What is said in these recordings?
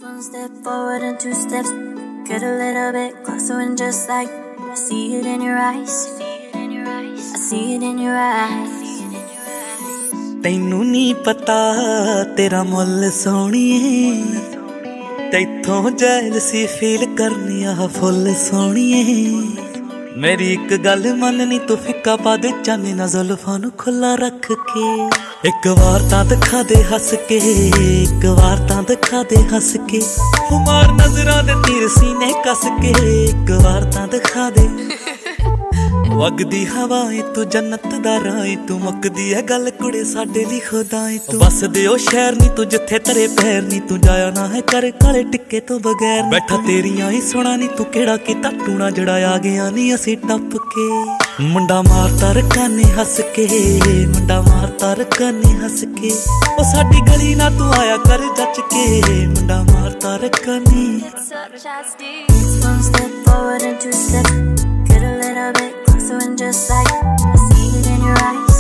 One step forward and two steps, get a little bit closer and just like I see it in your eyes, I see it in your eyes. तैनू नहीं पता तेरा मुल सोहणीए, तैथों jealousy feel करनी आ full सोहणीए। मेरी एक गल मननी तू फिक्का पा दे चाने ना जुल्फां नू खुला रख के। एक बार तां दिखा दे हस के, एक बार तां दिखा दे हस के। हुमार नजरां दे तीर सीने कस के, एक बार तां दिखा दे। वगदी हवाएं तू जन्नत दा राह, तू मुकदी है गल कुड़े साडे ली खुदाएं। तू बस दे ओ शहर नी तू जिथे तेरे पैर नी, तू जाया ना है कर काले टिक्के तो बगैर। बैठा तेरियां ही सुना नी तू केड़ा कीता टूना जड़ा आ गया नी असी टप के। मुंडा मारता रकाने हस के, मुंडा मारता रकाने हस के। ओ साडी गली ना तू आया कर जच के, मुंडा मारता रकाने। One step forward and two steps, get a little bit closer and just like I see it in your eyes,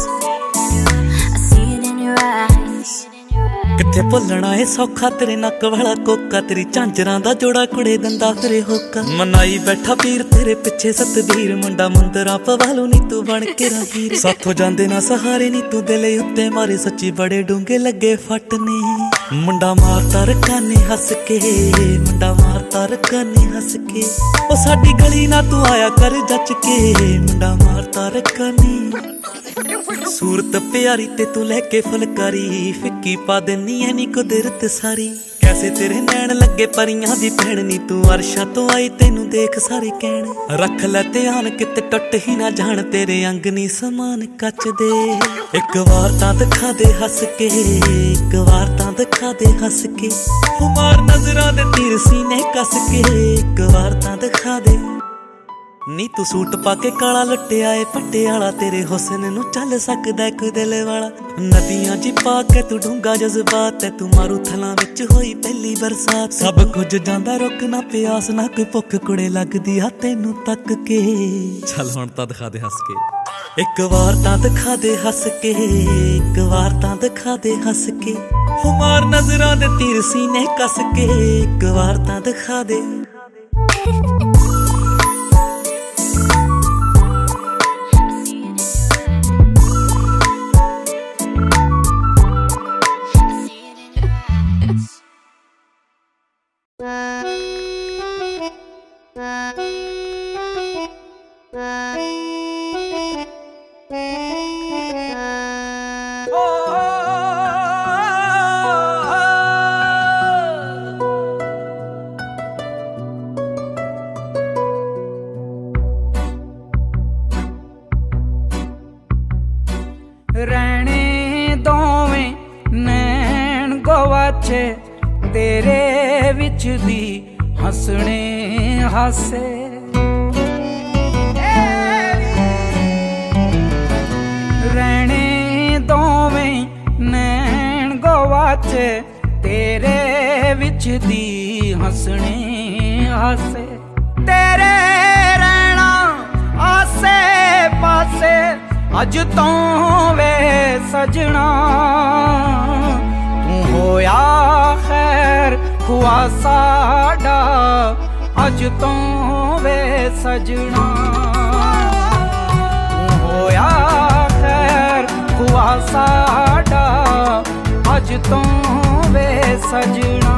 I see it in your eyes. किथे भुलना है सौखा तेरे नक वाला कोका, तेरी झांजरां दा जोड़ा कुड़े दंदा फिरे होका। मनाई बैठा पीर तेरे पिछे सतबीर, मुंडा मुंदरा पवालू नी तू बन के हीर। साथों जांदे ना सहारे नी तू दिले उत्ते मारे, सच्ची बड़े डूंगे लगे फटने। मुंडा मारता रकाने हस के, मुंडा मारता रकाने हस के। ओ साडी गली ना तू आया कर जच के, मुंडा मारता रकाने। सूरत प्यारी ते तू लैके फुलकारी, फिक्की पा देनी है नी कुदरत सारी। कैसे तेरे नैन लगे परियां दी भैन नी, तू अरशा तो आई तेनू देख सारे कहण। रख लै ध्यान किते टुट ही ना जान, तेरे अंग नी समान कच दे। एक बार तां दिखा दे हस के, एक बार तां दिखा दे हस के। हुमार नजरां दे तीर सीने कस के, एक बार तां दिखा दे। नी तू सूट पाके काला लुटिया ए पट्टे आला, तेरे हुस्न नू चल सकदा कोई दिल वाला। नदियां जी पाके तू डूंगा जज्बात है, तू मारू थलां विच होई पहली बरसात। सब कुछ जांदा रुक ना प्यास ना कोई भुख कुड़े लगदी आ तेनू तक के। चल हुण तां दिखा दे हस के, एक बार तां दिखा दे हस के, एक बार तां दिखा दे हस के। हुमार नजरां दे तीर सीने कस के, एक बार तां दिखा दे। रहने दोवें नैन गवाचे, तेरे विच दी हसने हासे। रहने दोवें नैन गवाचे, तेरे विच दी हसने हासे। तेरे रहना आसे पासे अज तो वे सजना, तू होया खैर हुआ साडा, अज तो वे सजना। तू होया खैर हुआ साडा, अज तो वे सजना।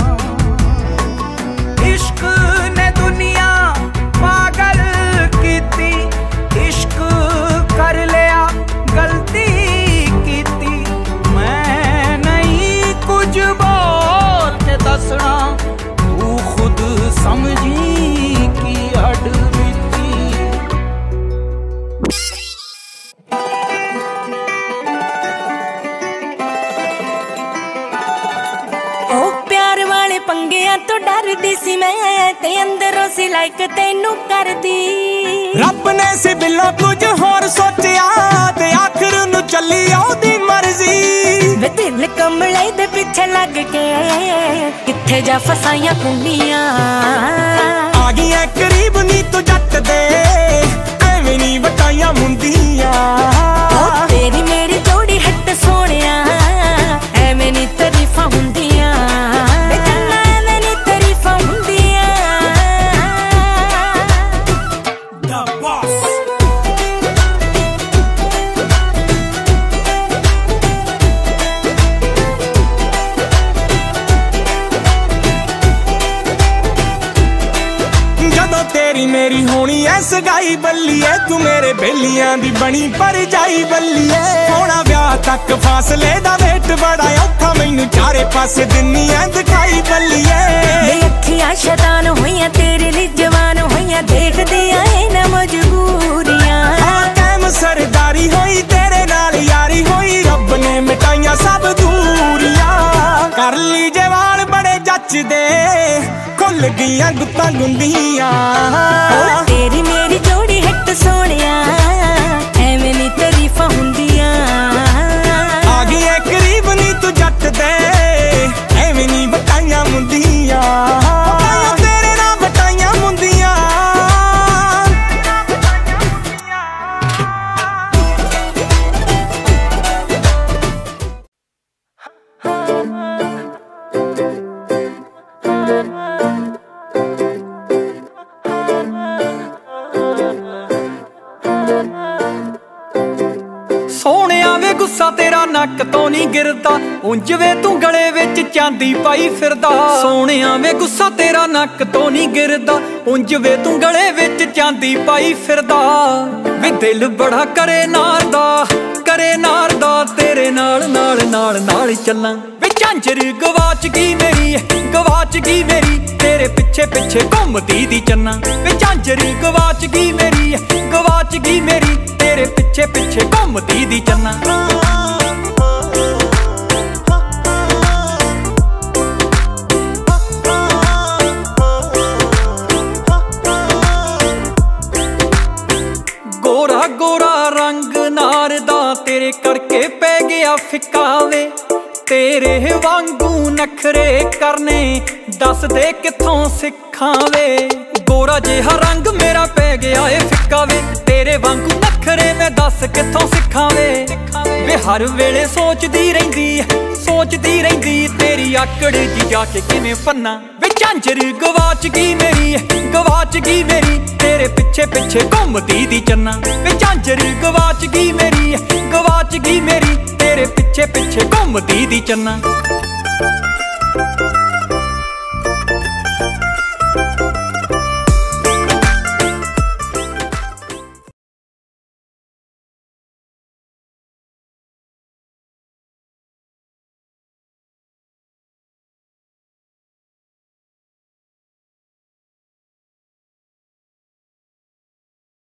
इश्क ने दुनिया पागल कीती, इश्क कर लिया गलती कीती। मैं नहीं कुछ बोल के दसना, तू खुद समझी की हड बीती। ओ प्यार वाले पंगियां तो डरदी सी मैं, ते अंदरों सी लाइक तेनू करदी। रब ने सी बिल्लो कुछ होर सोचिया, ते आखिर नू चली ओदी मर्जी। वे दिल कमले दे पीछे लग के किथे जा फसाइयां कुंडियां। आ गई करीब नी तू जट दे, एवें नी बटाइयां मुंदियां। तेरी मेरी जोड़ी हट सोनिया, एवें नी तारीफां हुंदियां। तेरी मेरी होनी ऐ सगाई बल्लिए, तू मेरे बेलियां दी बनी पर जाई बल्लिए। होना ब्याह तक फासले दा वेट बड़ा औखा, मैनू चारे पासे दिन्नी ऐ दिखाई बल्लिए। अखियां शैतान होइयां तेरे लिए जवान होइयां, देख दिया है ना मजबूरियां। कायम सरदारी होई तेरे नाल यारी होई, रब ने मिटाइयां सब दूरियां। कर ली जे वाल बड़े जचदे, खुल गईयां गुत्तां गुंदियां। तेरी मेरी जोड़ी हिट सोहणिया, एवें नी तारीफां हुंदियां। आ गई है करीब नी तू जट दे, एवें नी बटाइयां मुंदियां। तेरे नाल बटाइयां मुंदियां। सोहणिया वे गुस्सा तेरा नक तो नहीं गिरदा, उंज वे तू गले विच चांदी पाई फिरदा। सोहणिया वे गुस्सा तेरा नक तो नहीं गिरदा, उंज वे तू गले विच चांदी पाई फिरदा। वे दिल बड़ा करे नारदा तेरे नाल नाल नाल नाल चलां। वे झांजर गवाच गई मेरी, तेरे पिछे पिछे घुमदी दी चन्ना। वे झांजर गवाच गई मेरी, तेरे पिछे पिछे घुमदी दी चन्ना। गोरा गोरा रंग नार दा तेरे करके पै गया फिक्का वे। तेरे वांगू नखरे करने दस दे किथों सिखां वे। गोरा जिहा रंग मेरा पै गया ए फिक्का वे, तेरे वांगू नखरे मैं दस किथों सिखां वे। वे हर वेले सोचदी रहिंदी तेरी आकड़ जी जाके किवें पन्ना। वे झांजर गवाच गई मेरी, तेरे पिछे पिछे घुमदी दी चन्ना। वे झांजर गवाच गई मेरी, तेरे पिछे पिछे घुमदी दी चन्ना।